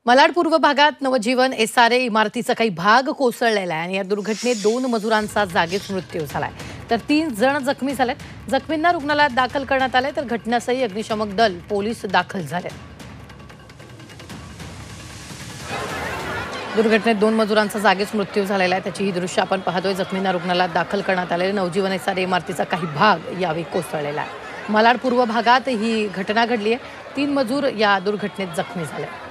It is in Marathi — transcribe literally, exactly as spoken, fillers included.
मलाड पूर्व भागात नवजीवन एसआरए इमारतीचा काही भाग कोसळलेला आहे आणि या दुर्घटनेत दोन मजुरांचा जागीच मृत्यू झालाय तर तीन जण जखमी झालेत। जखमींना रुग्णालयात दाखल करण्यात आले तर घटनास्थळी अग्निशमक दल पोलीस दाखल झाले। दुर्घटनेत दोन मजुरांचा जागीच मृत्यू झालेला आहे, त्याची ही दृश्य आपण पाहतोय। जखमींना रुग्णालयात दाखल करण्यात आले। नवजीवन एसआरए इमारतीचा काही भाग यावेळी कोसळलेला आहे। मलाड पूर्व भागात ही घटना घडली आहे। तीन मजूर या दुर्घटनेत जखमी झाले।